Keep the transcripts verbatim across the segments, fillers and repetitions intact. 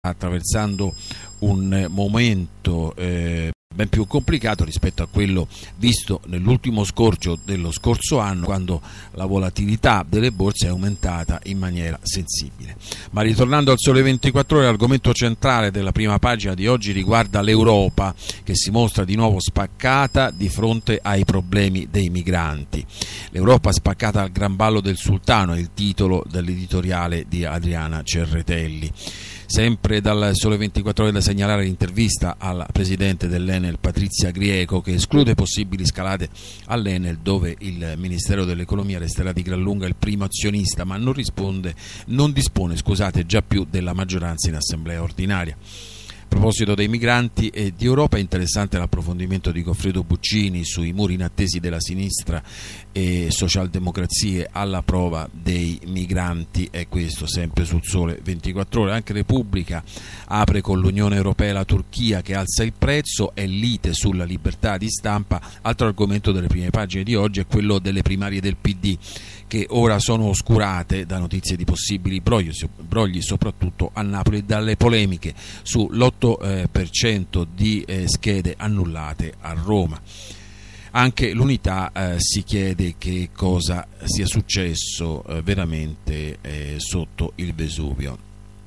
attraversando un momento eh, ben più complicato rispetto a quello visto nell'ultimo scorcio dello scorso anno, quando la volatilità delle borse è aumentata in maniera sensibile. Ma ritornando al Sole ventiquattro Ore, l'argomento centrale della prima pagina di oggi riguarda l'Europa, che si mostra di nuovo spaccata di fronte ai problemi dei migranti. L'Europa spaccata al gran ballo del sultano è il titolo dell'editoriale di Adriana Cerretelli. Sempre dal Sole ventiquattro Ore da segnalare l'intervista al presidente dell'Enel Patrizia Grieco, che esclude possibili scalate all'Enel, dove il Ministero dell'Economia resterà di gran lunga il primo azionista, ma non risponde, non dispone scusate, già più della maggioranza in assemblea ordinaria. A proposito dei migranti e di Europa, è interessante l'approfondimento di Goffredo Buccini sui muri inattesi della sinistra e socialdemocrazie alla prova dei migranti, e questo sempre sul Sole ventiquattro Ore. Anche Repubblica apre con l'Unione Europea e la Turchia che alza il prezzo e lite sulla libertà di stampa. Altro argomento delle prime pagine di oggi è quello delle primarie del P D, che ora sono oscurate da notizie di possibili brogli, brogli soprattutto a Napoli, e dalle polemiche sull'otto per cento di eh, schede annullate a Roma. Anche l'Unità eh, si chiede che cosa sia successo eh, veramente eh, sotto il Vesuvio.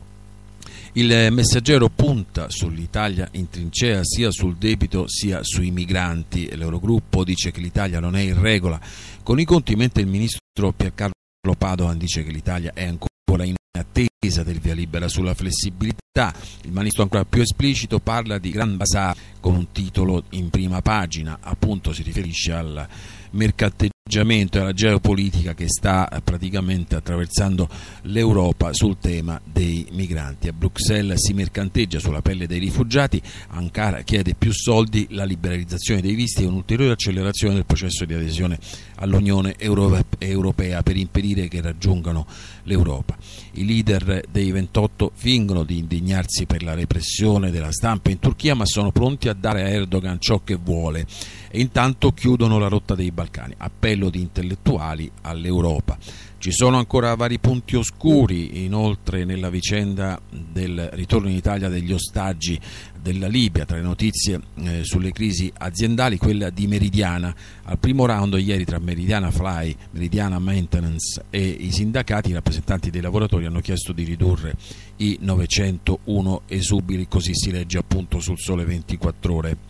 Il Messaggero punta sull'Italia in trincea sia sul debito sia sui migranti. L'Eurogruppo dice che l'Italia non è in regola con i conti, mentre il ministro Piercarlo Padoan dice che l'Italia è ancora in attesa del via libera sulla flessibilità. Il ministro, ancora più esplicito, parla di Gran Bazar con un titolo in prima pagina, appunto si riferisce al mercateggiamento e alla geopolitica che sta praticamente attraversando l'Europa sul tema dei migranti. A Bruxelles si mercanteggia sulla pelle dei rifugiati, Ankara chiede più soldi, la liberalizzazione dei visti e un'ulteriore accelerazione del processo di adesione all'Unione Europea per impedire che raggiungano l'Europa. I leader dei ventotto fingono di indignarsi per la repressione della stampa in Turchia, ma sono pronti a dare a Erdogan ciò che vuole, e intanto chiudono la rotta dei Balcani. Appello di intellettuali all'Europa. Ci sono ancora vari punti oscuri, inoltre, nella vicenda del ritorno in Italia degli ostaggi della Libia. Tra le notizie eh, sulle crisi aziendali, quella di Meridiana. Al primo round ieri tra Meridiana Fly, Meridiana Maintenance e i sindacati, i rappresentanti dei lavoratori hanno chiesto di ridurre i novecentouno esuberi, così si legge appunto sul Sole ventiquattro Ore.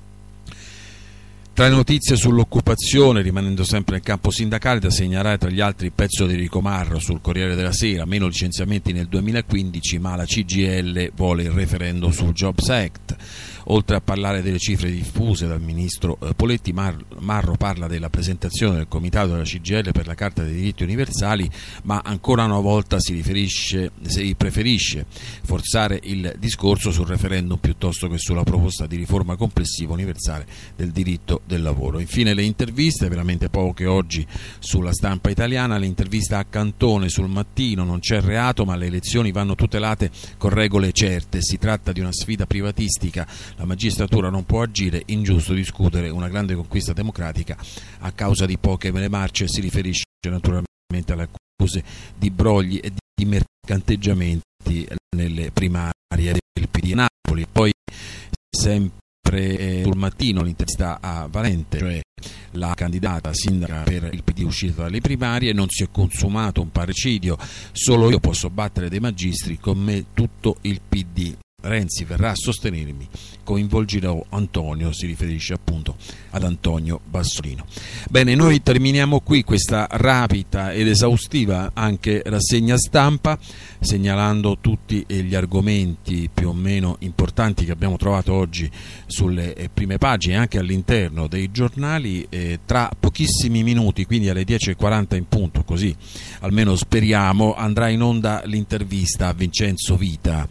Tra le notizie sull'occupazione, rimanendo sempre nel campo sindacale, da segnalare tra gli altri il pezzo di Enrico Marro sul Corriere della Sera: meno licenziamenti nel duemilaquindici, ma la C G I L vuole il referendum sul Jobs Act. Oltre a parlare delle cifre diffuse dal ministro Poletti, Marro parla della presentazione del comitato della C G I L per la Carta dei diritti universali, ma ancora una volta si riferisce, si preferisce forzare il discorso sul referendum piuttosto che sulla proposta di riforma complessiva universale del diritto del lavoro. Infine le interviste, veramente poche oggi sulla stampa italiana. L'intervista a Cantone sul Mattino: non c'è reato ma le elezioni vanno tutelate con regole certe, si tratta di una sfida privatistica, la magistratura non può agire, ingiusto discutere una grande conquista democratica a causa di poche mele marce. Si riferisce naturalmente alle accuse di brogli e di mercanteggiamenti nelle primarie del P D a Napoli. Poi sempre sul Mattino l'intervista a Valente, cioè la candidata sindaca per il P D uscita dalle primarie: non si è consumato un parricidio, solo io posso battere dei magistri, con me tutto il P D. Renzi verrà a sostenermi, coinvolgerò Antonio, si riferisce appunto ad Antonio Bassolino. Bene, noi terminiamo qui questa rapida ed esaustiva anche rassegna stampa, segnalando tutti gli argomenti più o meno importanti che abbiamo trovato oggi sulle prime pagine, anche all'interno dei giornali. Eh, tra pochissimi minuti, quindi alle dieci e quaranta in punto, così almeno speriamo, andrà in onda l'intervista a Vincenzo Vita.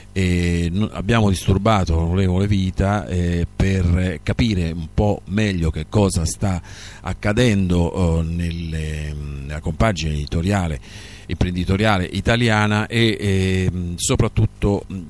E abbiamo disturbato l'onorevole Vita eh, per capire un po' meglio che cosa sta accadendo eh, nelle, nella compagine editoriale imprenditoriale italiana e eh, soprattutto mh,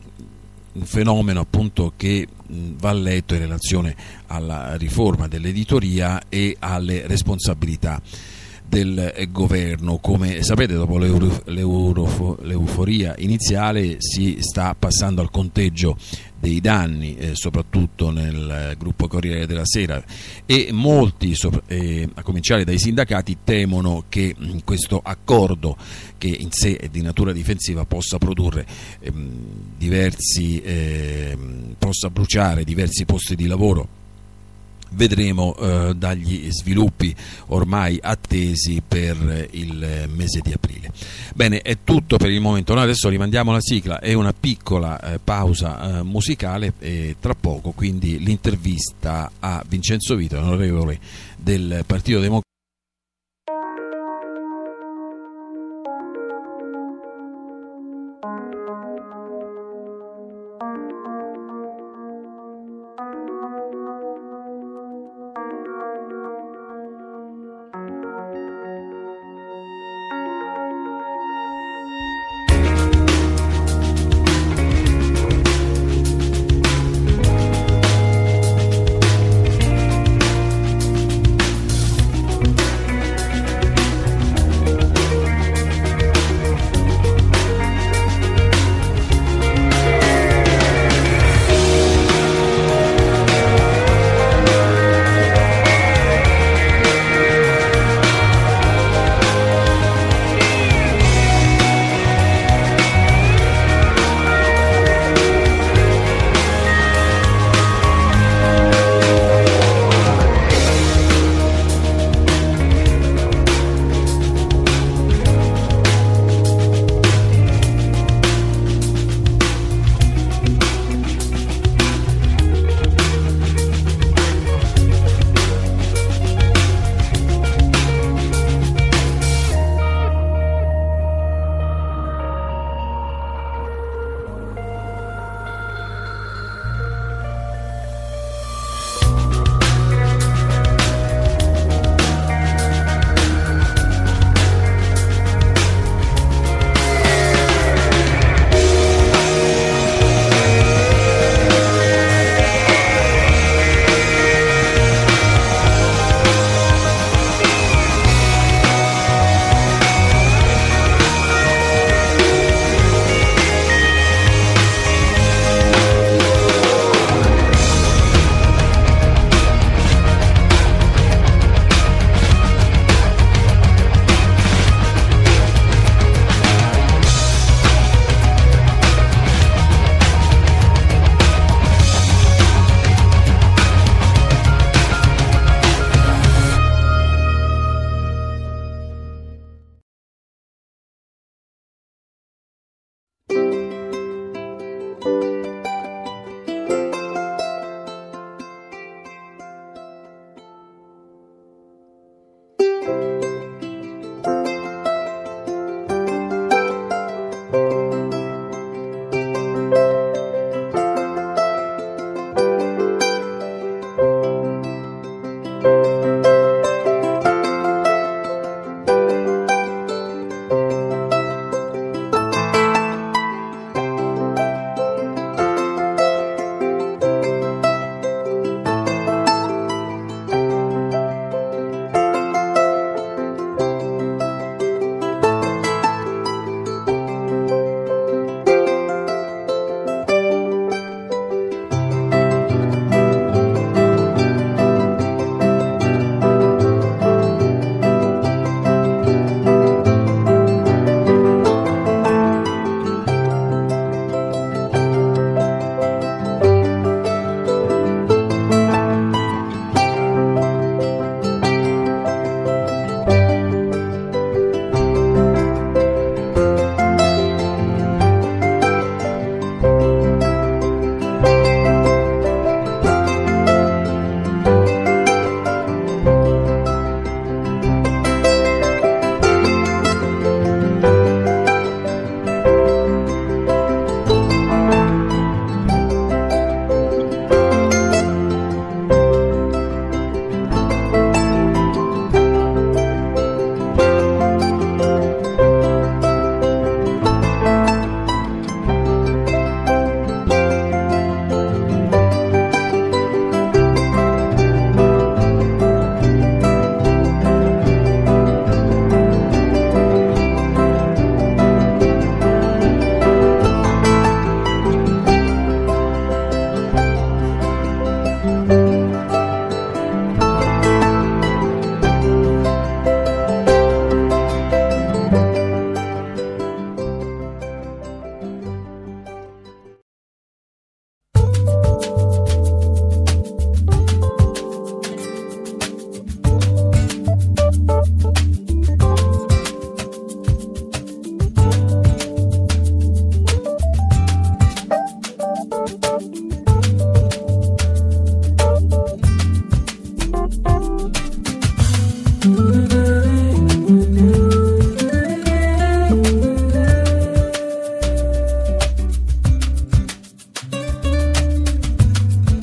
un fenomeno appunto che mh, va letto in relazione alla riforma dell'editoria e alle responsabilità del eh, governo. Come sapete, dopo l'euro, l'euro, l'euforia iniziale si sta passando al conteggio dei danni, eh, soprattutto nel gruppo Corriere della Sera, e molti, eh, a cominciare dai sindacati, temono che mh, questo accordo, che in sé è di natura difensiva, possa produrre ehm, diversi, eh, possa bruciare diversi posti di lavoro. Vedremo eh, dagli sviluppi ormai attesi per il mese di aprile. Bene, è tutto per il momento. Noi adesso rimandiamo la sigla e una piccola eh, pausa eh, musicale, e tra poco quindi l'intervista a Vincenzo Vito, onorevole del Partito Democratico.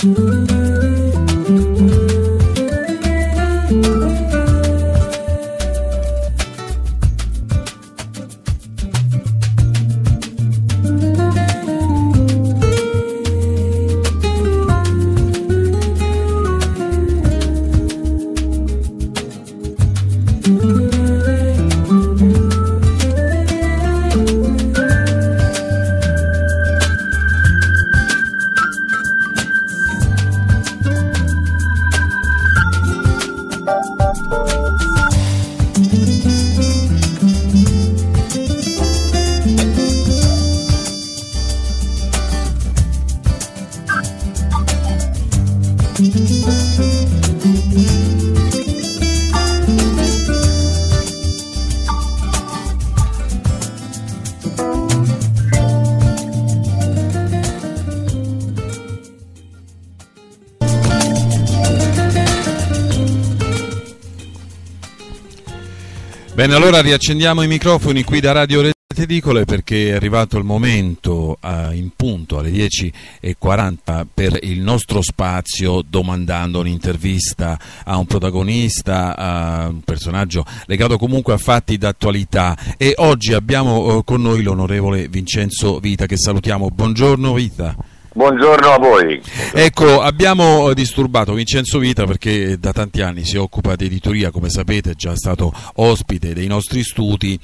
Bene, allora riaccendiamo i microfoni qui da Radio Rete Edicole perché è arrivato il momento eh, in punto alle dieci e quaranta per il nostro spazio Domandando, un'intervista a un protagonista, a un personaggio legato comunque a fatti d'attualità, e oggi abbiamo eh, con noi l'onorevole Vincenzo Vita, che salutiamo. Buongiorno Vita. Buongiorno a voi. Ecco, abbiamo disturbato Vincenzo Vita perché da tanti anni si occupa di editoria, come sapete, è già stato ospite dei nostri studi,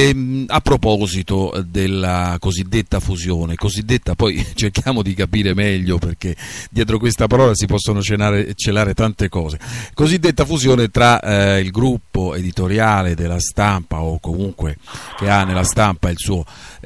e a proposito della cosiddetta fusione, cosiddetta poi cerchiamo di capire meglio perché dietro questa parola si possono celare, celare tante cose, cosiddetta fusione tra eh, il gruppo editoriale della Stampa, o comunque che ha nella Stampa il suo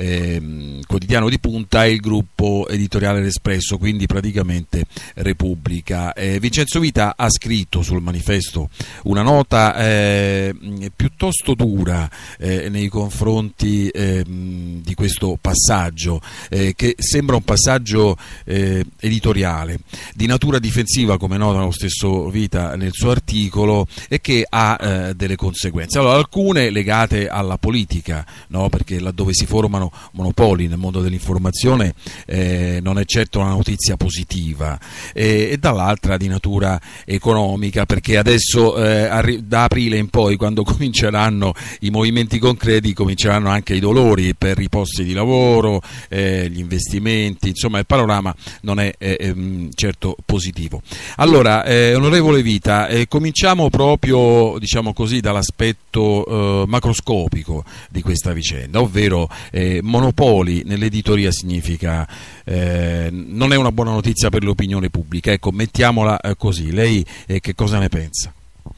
eh, quotidiano di punta, e il gruppo editoriale Espresso, quindi praticamente Repubblica. Eh, Vincenzo Vita ha scritto sul manifesto una nota eh, piuttosto dura eh, nei confronti eh, di questo passaggio, eh, che sembra un passaggio eh, editoriale di natura difensiva, come nota lo stesso Vita nel suo articolo, e che ha eh, delle conseguenze. Allora, alcune legate alla politica, no? Perché laddove si formano monopoli nel mondo dell'informazione eh, non è certo una notizia positiva, e, e dall'altra di natura economica, perché adesso eh, da aprile in poi, quando cominceranno i movimenti concreti, cominceranno anche i dolori per i posti di lavoro, eh, gli investimenti, insomma il panorama non è eh, eh, certo positivo. Allora, eh, onorevole Vita, eh, cominciamo proprio, diciamo così, dall'aspetto eh, macroscopico di questa vicenda, ovvero eh, monopoli nell'editoria significa eh, non è una buona notizia per l'opinione pubblica, ecco, mettiamola eh, così. Lei eh, che cosa ne pensa?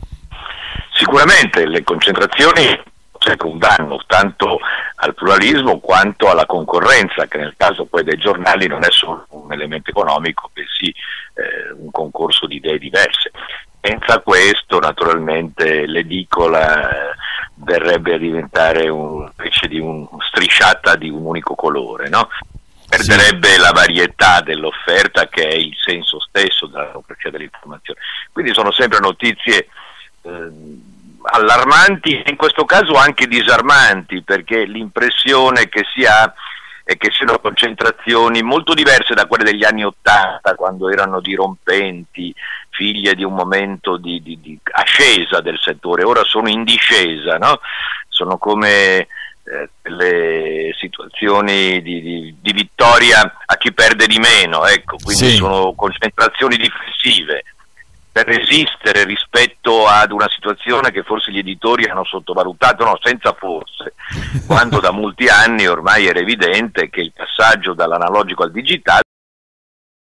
Sicuramente le concentrazioni sono un danno tanto al pluralismo quanto alla concorrenza, che nel caso poi dei giornali non è solo un elemento economico, bensì eh, un concorso di idee diverse. Senza questo naturalmente l'edicola eh, verrebbe a diventare un, invece di un strisciata di un unico colore, no? Perderebbe sì. la varietà dell'offerta, che è il senso stesso della democrazia dell'informazione. Quindi sono sempre notizie eh, allarmanti e in questo caso anche disarmanti, perché l'impressione che si ha è che siano concentrazioni molto diverse da quelle degli anni Ottanta, quando erano dirompenti, figlie di un momento di, di, di ascesa del settore. Ora sono in discesa, no? Sono come eh, le situazioni di, di, di vittoria a chi perde di meno, ecco, quindi sì. sono concentrazioni difensive per resistere rispetto ad una situazione che forse gli editori hanno sottovalutato, no, senza forse, quando da molti anni ormai era evidente che il passaggio dall'analogico al digitale